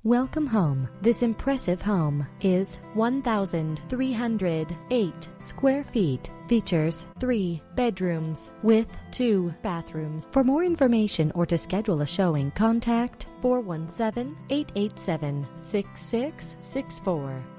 Welcome home. This impressive home is 1,308 square feet. Features 3 bedrooms with 2 bathrooms. For more information or to schedule a showing, contact 417-887-6664.